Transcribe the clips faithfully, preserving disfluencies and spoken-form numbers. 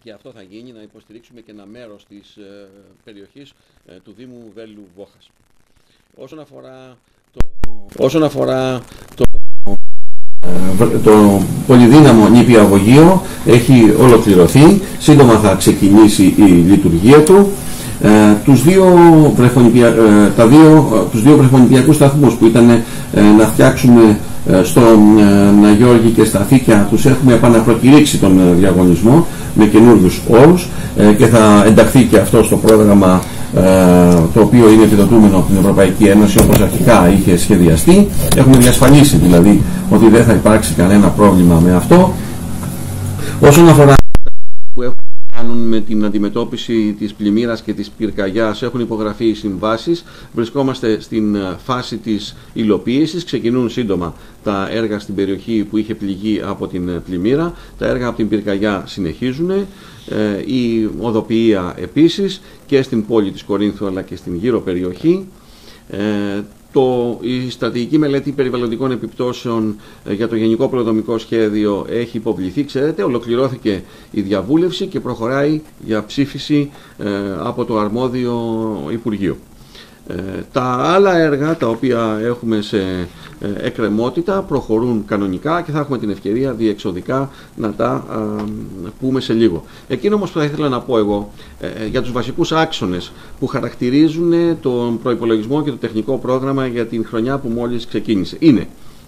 και αυτό θα γίνει, να υποστηρίξουμε και ένα μέρος της ε, περιοχής ε, του Δήμου Βέλλου Βόχας. Όσον αφορά το, όσον αφορά το, το πολυδύναμο νηπιαγωγείο, έχει ολοκληρωθεί, σύντομα θα ξεκινήσει η λειτουργία του. Ε, τους δύο, βρεφονηπια... ε, τα δύο, τους δύο βρεφονηπιακούς σταθμούς που ήταν ε, να φτιάξουμε ε, στον ε, Ναγιώργη και στα Θήκια, τους έχουμε επαναπροκηρύξει τον ε, διαγωνισμό με καινούριους όρους ε, και θα ενταχθεί και αυτό στο πρόγραμμα ε, το οποίο είναι επιδοτούμενο από την Ευρωπαϊκή Ένωση όπως αρχικά είχε σχεδιαστεί. Έχουμε διασφαλίσει δηλαδή ότι δεν θα υπάρξει κανένα πρόβλημα με αυτό. Όσον αφορά που έχουμε με την αντιμετώπιση της πλημμύρας και της πυρκαγιάς, έχουν υπογραφεί οι συμβάσεις. Βρισκόμαστε στην φάση της υλοποίησης. Ξεκινούν σύντομα τα έργα στην περιοχή που είχε πληγεί από την πλημμύρα. Τα έργα από την πυρκαγιά συνεχίζουν. Η οδοποιία επίσης και στην πόλη της Κορίνθου αλλά και στην γύρω περιοχή. Το, η στρατηγική μελέτη περιβαλλοντικών επιπτώσεων ε, για το Γενικό Προδομικό Σχέδιο έχει υποβληθεί, ξέρετε, ολοκληρώθηκε η διαβούλευση και προχωράει για ψήφιση ε, από το αρμόδιο Υπουργείο. Ε, τα άλλα έργα τα οποία έχουμε σε ε, εκκρεμότητα προχωρούν κανονικά και θα έχουμε την ευκαιρία διεξοδικά να τα α, πούμε σε λίγο. Εκείνο όμως που θα ήθελα να πω εγώ ε, για τους βασικούς άξονες που χαρακτηρίζουν τον προϋπολογισμό και το τεχνικό πρόγραμμα για την χρονιά που μόλις ξεκίνησε είναι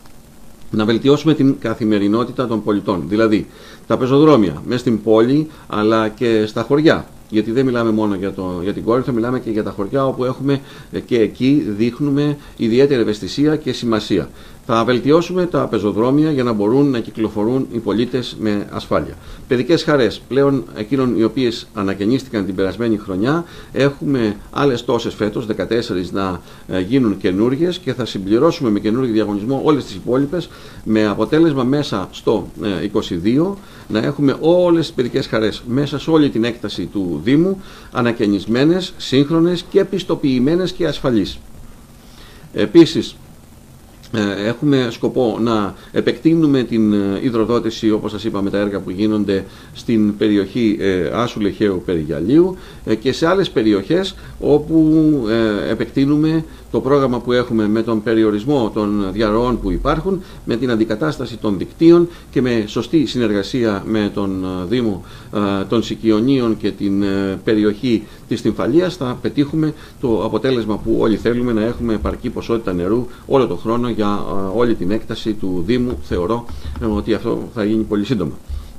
να βελτιώσουμε την καθημερινότητα των πολιτών, δηλαδή τα πεζοδρόμια μέσα στην πόλη αλλά και στα χωριά. Γιατί δεν μιλάμε μόνο για, το, για την Κόρινθο, μιλάμε και για τα χωριά όπου έχουμε και εκεί δείχνουμε ιδιαίτερη ευαισθησία και σημασία. Θα βελτιώσουμε τα πεζοδρόμια για να μπορούν να κυκλοφορούν οι πολίτες με ασφάλεια. Παιδικές χαρές, πλέον εκείνων οι οποίες ανακαινίστηκαν την περασμένη χρονιά, έχουμε άλλες τόσες φέτος, δεκατέσσερις να γίνουν καινούργιες και θα συμπληρώσουμε με καινούργιο διαγωνισμό όλες τις υπόλοιπες, με αποτέλεσμα μέσα στο είκοσι δύο να έχουμε όλες τις παιδικές χαρές μέσα σε όλη την έκταση του Δήμου, ανακαινισμένες, σύγχρονες και πιστοποιημένες και ασφαλείς. Επίσης, έχουμε σκοπό να επεκτείνουμε την υδροδότηση, όπως σας είπα, με τα έργα που γίνονται στην περιοχή Άσου Λεχαίου Περιγιαλίου και σε άλλες περιοχές όπου επεκτείνουμε το πρόγραμμα που έχουμε με τον περιορισμό των διαρροών που υπάρχουν, με την αντικατάσταση των δικτύων και με σωστή συνεργασία με τον Δήμο των Σικιονίων και την περιοχή της Τυμφαλίας θα πετύχουμε το αποτέλεσμα που όλοι θέλουμε, να έχουμε επαρκή ποσότητα νερού όλο τον χρόνο για όλη την έκταση του Δήμου. Θεωρώ ότι αυτό θα γίνει πολύ σύντομα.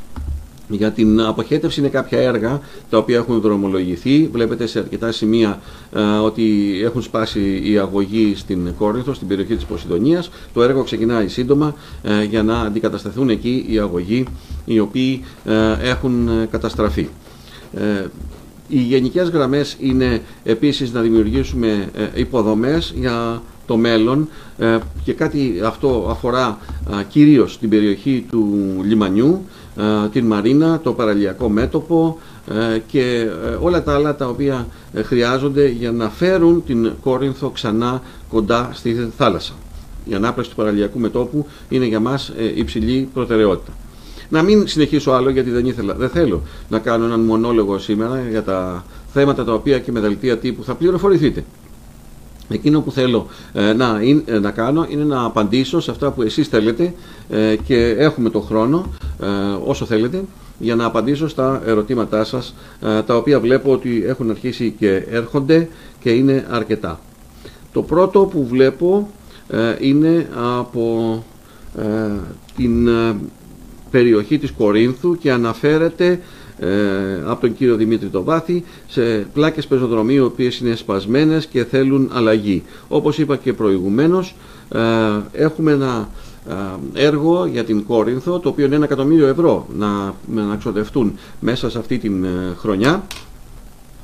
Για την αποχέτευση είναι κάποια έργα τα οποία έχουν δρομολογηθεί. Βλέπετε σε αρκετά σημεία ε, ότι έχουν σπάσει οι αγωγοί στην Κόρινθο, στην περιοχή της Ποσειδονίας. Το έργο ξεκινάει σύντομα ε, για να αντικατασταθούν εκεί οι αγωγοί οι οποίοι ε, έχουν καταστραφεί. Ε, οι γενικές γραμμές είναι επίσης να δημιουργήσουμε ε, υποδομές για το μέλλον ε, και κάτι αυτό αφορά ε, κυρίως την περιοχή του λιμανιού, την Μαρίνα, το παραλιακό μέτωπο και όλα τα άλλα τα οποία χρειάζονται για να φέρουν την Κόρινθο ξανά κοντά στη θάλασσα. Η ανάπλαση του παραλιακού μετώπου είναι για μας υψηλή προτεραιότητα. Να μην συνεχίσω άλλο γιατί δεν, ήθελα, δεν θέλω να κάνω έναν μονόλογο σήμερα για τα θέματα τα οποία και με δελτία τύπου θα πληροφορηθείτε. Εκείνο που θέλω ε, να, ε, να κάνω είναι να απαντήσω σε αυτά που εσείς θέλετε ε, και έχουμε το χρόνο ε, όσο θέλετε για να απαντήσω στα ερωτήματά σας ε, τα οποία βλέπω ότι έχουν αρχίσει και έρχονται και είναι αρκετά. Το πρώτο που βλέπω ε, είναι από ε, την ε, περιοχή της Κορίνθου και αναφέρεται Ε, από τον κύριο Δημήτρη Τοβάθη σε πλάκες πεζοδρομίου οι οποίες είναι σπασμένες και θέλουν αλλαγή. Όπως είπα και προηγουμένως, ε, έχουμε ένα ε, έργο για την Κόρινθο το οποίο είναι ένα εκατομμύριο ευρώ να, να ξοδευτούν μέσα σε αυτή την ε, χρονιά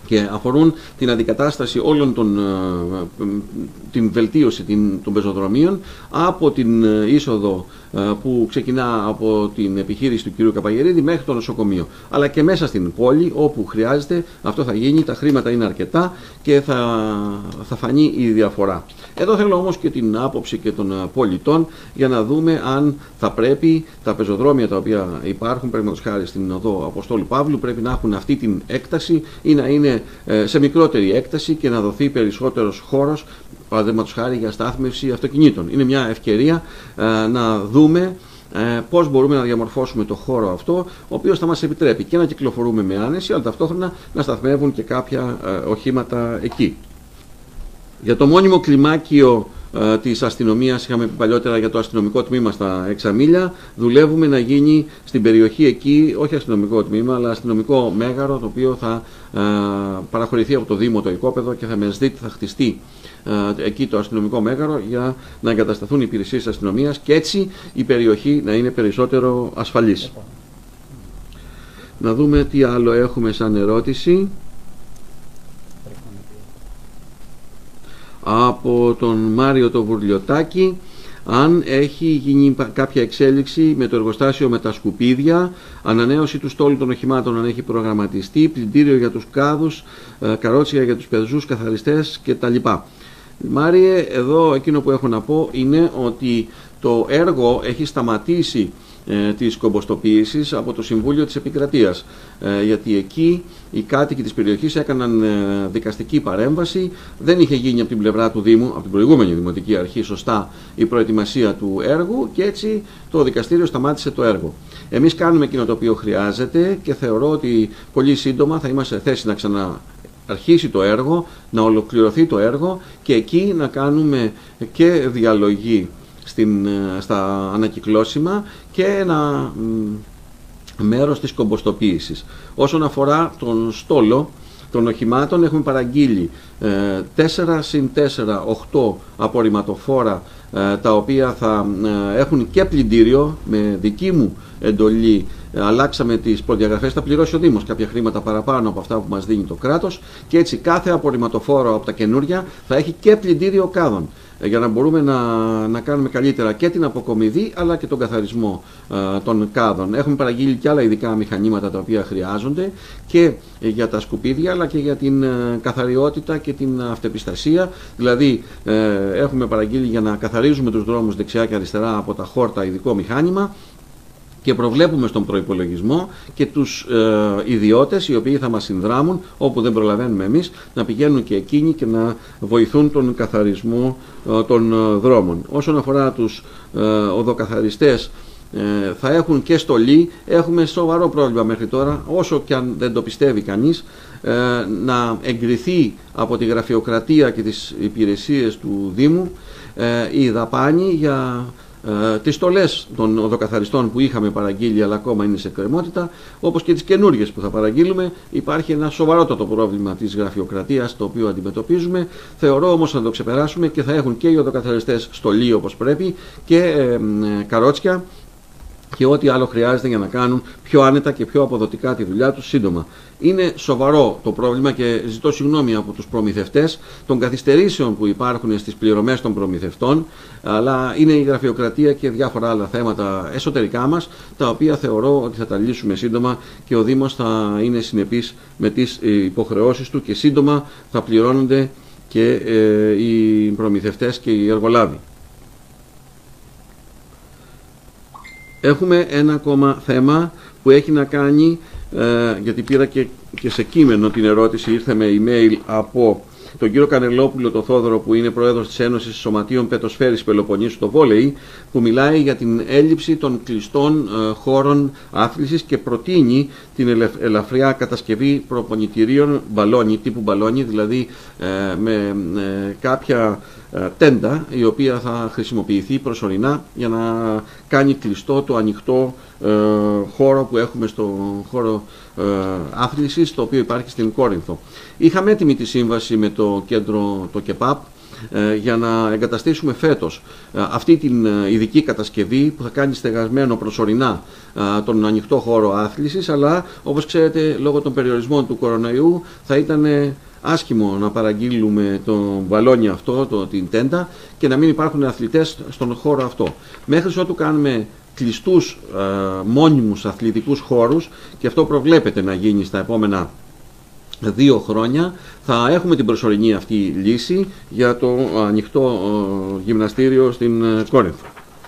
και αφορούν την αντικατάσταση όλων των, την βελτίωση των πεζοδρομίων από την είσοδο που ξεκινά από την επιχείρηση του κ. Καπαγερίδη μέχρι το νοσοκομείο. Αλλά και μέσα στην πόλη, όπου χρειάζεται, αυτό θα γίνει, τα χρήματα είναι αρκετά και θα, θα φανεί η διαφορά. Εδώ θέλω όμως και την άποψη και των πολιτών για να δούμε αν θα πρέπει τα πεζοδρόμια τα οποία υπάρχουν, παραδείγματος χάρη στην οδό Αποστόλου Παύλου, πρέπει να έχουν αυτή την έκταση ή να είναι σε μικρότερη έκταση και να δοθεί περισσότερος χώρος, παραδείγματος χάρη για στάθμευση αυτοκινήτων. Είναι μια ευκαιρία ε, να δούμε ε, πώς μπορούμε να διαμορφώσουμε το χώρο αυτό, ο οποίος θα μας επιτρέπει και να κυκλοφορούμε με άνεση, αλλά ταυτόχρονα να σταθμεύουν και κάποια ε, οχήματα εκεί. Για το μόνιμο κλιμάκιο ε, της αστυνομίας, είχαμε πει παλιότερα για το αστυνομικό τμήμα στα Εξαμήλια, δουλεύουμε να γίνει στην περιοχή εκεί, όχι αστυνομικό τμήμα, αλλά αστυνομικό μέγαρο, το οποίο θα ε, παραχωρηθεί από το Δήμο το οικόπεδο και θα μεσδείται, θα χτιστεί ε, εκεί το αστυνομικό μέγαρο για να εγκατασταθούν οι υπηρεσίες της αστυνομίας και έτσι η περιοχή να είναι περισσότερο ασφαλής. Να δούμε τι άλλο έχουμε σαν ερώτηση. Από τον Μάριο το Βουρλιωτάκη, αν έχει γίνει κάποια εξέλιξη με το εργοστάσιο με τα σκουπίδια, ανανέωση του στόλου των οχημάτων αν έχει προγραμματιστεί, πλυντήριο για τους κάδους, καρότσια για τους πεζούς, καθαριστές κτλ. Μάριε, εδώ εκείνο που έχω να πω είναι ότι το έργο έχει σταματήσει ε, της κομποστοποίησης από το Συμβούλιο της Επικρατείας, ε, γιατί εκεί οι κάτοικοι της περιοχής έκαναν ε, δικαστική παρέμβαση, δεν είχε γίνει από την πλευρά του Δήμου, από την προηγούμενη Δημοτική Αρχή σωστά η προετοιμασία του έργου και έτσι το δικαστήριο σταμάτησε το έργο. Εμείς κάνουμε εκείνο το οποίο χρειάζεται και θεωρώ ότι πολύ σύντομα θα είμαστε σε θέση να ξανά αρχίσει το έργο, να ολοκληρωθεί το έργο και εκεί να κάνουμε και διαλογή στην, στα ανακυκλώσιμα και ένα μέρος της κομποστοποίησης. Όσον αφορά τον στόλο των οχημάτων, έχουμε παραγγείλει ε, τέσσερα συν τέσσερα, οκτώ απορριμματοφόρα, ε, τα οποία θα ε, έχουν και πλυντήριο με δική μου εντολή. Αλλάξαμε τις προδιαγραφές, θα πληρώσει ο Δήμος κάποια χρήματα παραπάνω από αυτά που μας δίνει το κράτος και έτσι κάθε απορριμματοφόρο από τα καινούρια θα έχει και πλυντήριο κάδων για να μπορούμε να, να κάνουμε καλύτερα και την αποκομιδή αλλά και τον καθαρισμό ε, των κάδων. Έχουμε παραγγείλει και άλλα ειδικά μηχανήματα τα οποία χρειάζονται και για τα σκουπίδια αλλά και για την ε, καθαριότητα και την αυτεπιστασία. Δηλαδή ε, έχουμε παραγγείλει για να καθαρίζουμε τους δρόμους δεξιά και αριστερά από τα χόρτα ειδικό μηχάνημα και προβλέπουμε στον προϋπολογισμό και τους ε, ιδιώτες οι οποίοι θα μας συνδράμουν όπου δεν προλαβαίνουμε εμείς να πηγαίνουν και εκείνοι και να βοηθούν τον καθαρισμό ε, των ε, δρόμων. Όσον αφορά τους ε, οδοκαθαριστές, ε, θα έχουν και στολή. Έχουμε σοβαρό πρόβλημα μέχρι τώρα, όσο και αν δεν το πιστεύει κανείς, ε, να εγκριθεί από τη γραφειοκρατία και τις υπηρεσίες του Δήμου ε, η δαπάνη για Uh, τις στολές των οδοκαθαριστών που είχαμε παραγγείλει αλλά ακόμα είναι σε κρεμότητα, όπως και τις καινούργιες που θα παραγγείλουμε. Υπάρχει ένα σοβαρότατο πρόβλημα της γραφειοκρατίας το οποίο αντιμετωπίζουμε. Θεωρώ όμως να το ξεπεράσουμε και θα έχουν και οι οδοκαθαριστές στολή όπως πρέπει και ε, ε, καρότσια και ό,τι άλλο χρειάζεται για να κάνουν πιο άνετα και πιο αποδοτικά τη δουλειά τους σύντομα. Είναι σοβαρό το πρόβλημα και ζητώ συγγνώμη από τους προμηθευτές των καθυστερήσεων που υπάρχουν στις πληρωμές των προμηθευτών, αλλά είναι η γραφειοκρατία και διάφορα άλλα θέματα εσωτερικά μας, τα οποία θεωρώ ότι θα τα λύσουμε σύντομα και ο Δήμος θα είναι συνεπής με τις υποχρεώσεις του και σύντομα θα πληρώνονται και ε, οι προμηθευτές και οι εργολάβοι. Έχουμε ένα ακόμα θέμα που έχει να κάνει, ε, γιατί πήρα και, και σε κείμενο την ερώτηση, ήρθε με email από τον κύριο Κανελόπουλο το Θόδωρο που είναι πρόεδρος της Ένωσης Σωματείων Πετοσφαίρης Πελοποννήσου στο βόλεϊ, που μιλάει για την έλλειψη των κλειστών ε, χώρων άθλησης και προτείνει την ελευ, ελαφριά κατασκευή προπονητηρίων μπαλόνι, τύπου μπαλόνι, δηλαδή ε, με ε, κάποια ε, τέντα η οποία θα χρησιμοποιηθεί προσωρινά για να κάνει κλειστό το ανοιχτό ε, χώρο που έχουμε στο χώρο ε, άθλησης, το οποίο υπάρχει στην Κόρινθο. Είχαμε έτοιμη τη σύμβαση με το κέντρο, το ΚΕΠΑΠ, ε, για να εγκαταστήσουμε φέτος ε, αυτή την ε, ειδική κατασκευή που θα κάνει στεγασμένο προσωρινά ε, τον ανοιχτό χώρο άθλησης, αλλά όπως ξέρετε λόγω των περιορισμών του κορονοϊού θα ήταν ε, άσχημο να παραγγείλουμε το μπαλόνι αυτό, το, την τέντα, και να μην υπάρχουν αθλητές στον χώρο αυτό. Μέχρι ότου κάνουμε κλειστούς ε, μόνιμους αθλητικούς χώρους, και αυτό προβλέπεται να γίνει στα επόμενα δύο χρόνια, θα έχουμε την προσωρινή αυτή λύση για το ανοιχτό ε, γυμναστήριο στην ε, Κόρινθο.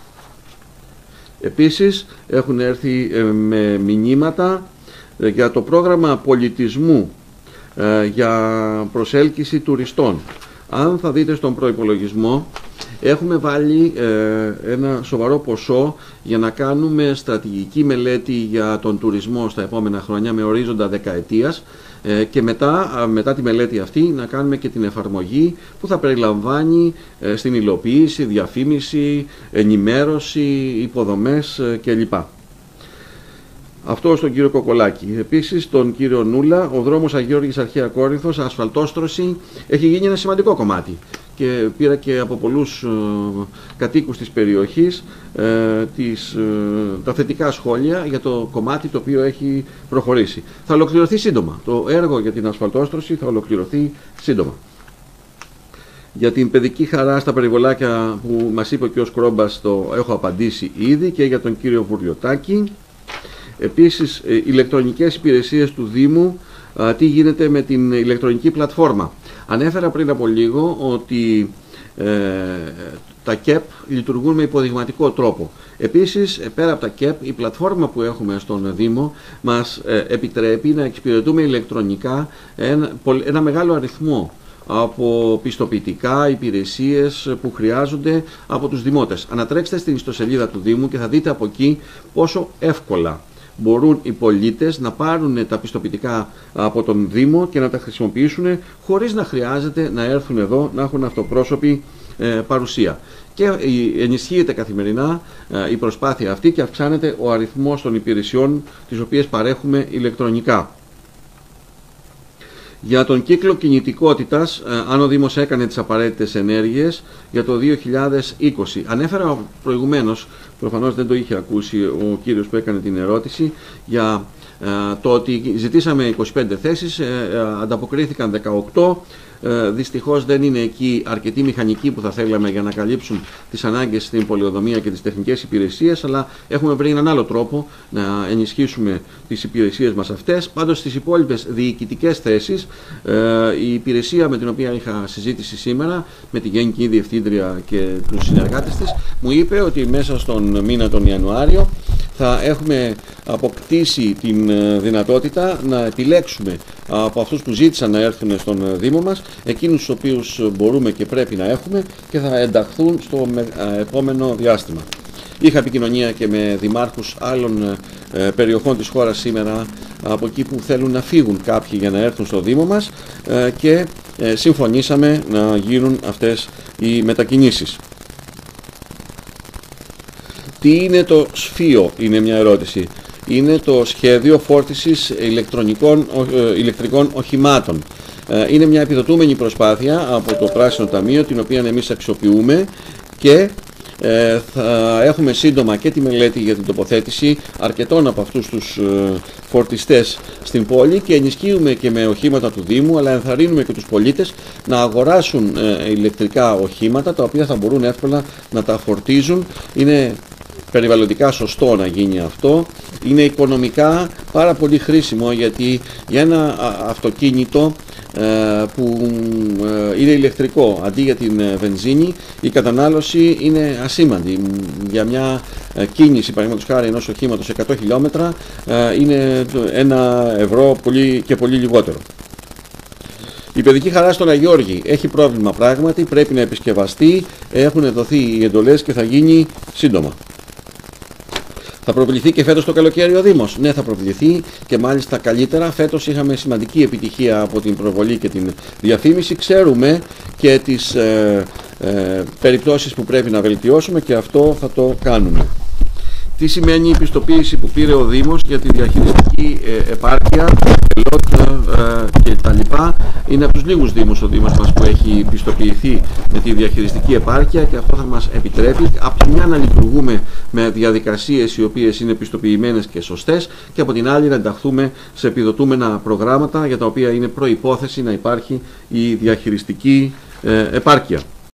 Επίσης έχουν έρθει ε, με μηνύματα ε, για το πρόγραμμα πολιτισμού ε, για προσέλκυση τουριστών. Αν θα δείτε στον προϋπολογισμό, έχουμε βάλει ε, ένα σοβαρό ποσό για να κάνουμε στρατηγική μελέτη για τον τουρισμό στα επόμενα χρόνια με ορίζοντα δεκαετίας, ε, και μετά, μετά τη μελέτη αυτή να κάνουμε και την εφαρμογή που θα περιλαμβάνει ε, στην υλοποίηση, διαφήμιση, ενημέρωση, υποδομές ε, κλπ. Αυτό στον κύριο Κοκολάκη. Επίσης τον κύριο Νούλα, ο δρόμος Αγιώργης Αρχαία Κόρινθος, ασφαλτόστρωση, έχει γίνει ένα σημαντικό κομμάτι. Και πήρα και από πολλούς ε, κατοίκους της περιοχής ε, τις, ε, τα θετικά σχόλια για το κομμάτι το οποίο έχει προχωρήσει. Θα ολοκληρωθεί σύντομα. Το έργο για την ασφαλτόστρωση θα ολοκληρωθεί σύντομα. Για την παιδική χαρά στα περιβολάκια που μας είπε ο κ. Κρόμπας το έχω απαντήσει ήδη, και για τον κύριο Βουριωτάκη. Επίσης ε, ηλεκτρονικές υπηρεσίες του Δήμου, ε, τι γίνεται με την ηλεκτρονική πλατφόρμα. Ανέφερα πριν από λίγο ότι ε, τα ΚΕΠ λειτουργούν με υποδειγματικό τρόπο. Επίσης, πέρα από τα ΚΕΠ, η πλατφόρμα που έχουμε στον Δήμο μας ε, επιτρέπει να εξυπηρετούμε ηλεκτρονικά ένα, ένα μεγάλο αριθμό από πιστοποιητικά, υπηρεσίες που χρειάζονται από τους δημότες. Ανατρέξτε στην ιστοσελίδα του Δήμου και θα δείτε από εκεί πόσο εύκολα μπορούν οι πολίτες να πάρουν τα πιστοποιητικά από τον Δήμο και να τα χρησιμοποιήσουν χωρίς να χρειάζεται να έρθουν εδώ, να έχουν αυτοπρόσωπη ε, παρουσία. Και ενισχύεται καθημερινά ε, η προσπάθεια αυτή και αυξάνεται ο αριθμός των υπηρεσιών τις οποίες παρέχουμε ηλεκτρονικά. Για τον κύκλο κινητικότητας, αν ο Δήμος έκανε τις απαραίτητες ενέργειες για το δύο χιλιάδες είκοσι. Ανέφερα προηγουμένως, προφανώς δεν το είχε ακούσει ο κύριος που έκανε την ερώτηση, για το ότι ζητήσαμε είκοσι πέντε θέσεις, ανταποκρίθηκαν δεκαοκτώ. Δυστυχώς δεν είναι εκεί αρκετοί μηχανικοί που θα θέλαμε για να καλύψουν τις ανάγκες στην πολεοδομία και τις τεχνικές υπηρεσίες, αλλά έχουμε βρει έναν άλλο τρόπο να ενισχύσουμε τις υπηρεσίες μας αυτές. Πάντως στις υπόλοιπες διοικητικές θέσεις, η υπηρεσία με την οποία είχα συζήτηση σήμερα με τη Γενική Διευθύντρια και τους συνεργάτες της μου είπε ότι μέσα στον μήνα τον Ιανουάριο θα έχουμε αποκτήσει την δυνατότητα να επιλέξουμε από αυτούς που ζήτησαν να έρθουν στον Δήμο μας εκείνους τους οποίους μπορούμε και πρέπει να έχουμε και θα ενταχθούν στο επόμενο διάστημα. Είχα επικοινωνία και με δημάρχους άλλων περιοχών της χώρας σήμερα, από εκεί που θέλουν να φύγουν κάποιοι για να έρθουν στο Δήμο μας, και συμφωνήσαμε να γίνουν αυτές οι μετακινήσεις. Τι είναι το ΣΦΙΟ, είναι μια ερώτηση. Είναι το Σχέδιο Φόρτισης ηλεκτρονικών, ηλεκτρικών οχημάτων. Είναι μια επιδοτούμενη προσπάθεια από το Πράσινο Ταμείο, την οποία εμείς αξιοποιούμε, και ε, θα έχουμε σύντομα και τη μελέτη για την τοποθέτηση αρκετών από αυτούς τους ε, φορτιστές στην πόλη, και ενισχύουμε και με οχήματα του Δήμου, αλλά ενθαρρύνουμε και τους πολίτες να αγοράσουν ε, ηλεκτρικά οχήματα, τα οποία θα μπορούν εύκολα να τα φορτίζουν. Είναι περιβαλλοντικά σωστό να γίνει αυτό, είναι οικονομικά πάρα πολύ χρήσιμο, γιατί για ένα αυτοκίνητο που είναι ηλεκτρικό αντί για την βενζίνη, η κατανάλωση είναι ασήμαντη. Για μια κίνηση, παραδείγματος χάρη, ενός οχήματος εκατό χιλιόμετρα είναι ένα ευρώ πολύ και πολύ λιγότερο. Η παιδική χαρά στον Αγιώργη έχει πρόβλημα πράγματι, πρέπει να επισκευαστεί, έχουν δοθεί οι εντολές και θα γίνει σύντομα. Θα προβληθεί και φέτος το καλοκαίρι ο Δήμος? Ναι, θα προβληθεί, και μάλιστα καλύτερα. Φέτος είχαμε σημαντική επιτυχία από την προβολή και την διαφήμιση. Ξέρουμε και τις ε, ε, περιπτώσεις που πρέπει να βελτιώσουμε, και αυτό θα το κάνουμε. Τι σημαίνει η πιστοποίηση που πήρε ο Δήμος για τη διαχειριστική ε, επάρκεια, ΕΛΟΤ ε, και τα λοιπά. Είναι από τους λίγους Δήμους ο Δήμος μας που έχει πιστοποιηθεί με τη διαχειριστική επάρκεια, και αυτό θα μας επιτρέπει από τη μια να λειτουργούμε με διαδικασίες οι οποίες είναι πιστοποιημένες και σωστές, και από την άλλη να ενταχθούμε σε επιδοτούμενα προγράμματα για τα οποία είναι προϋπόθεση να υπάρχει η διαχειριστική ε, επάρκεια.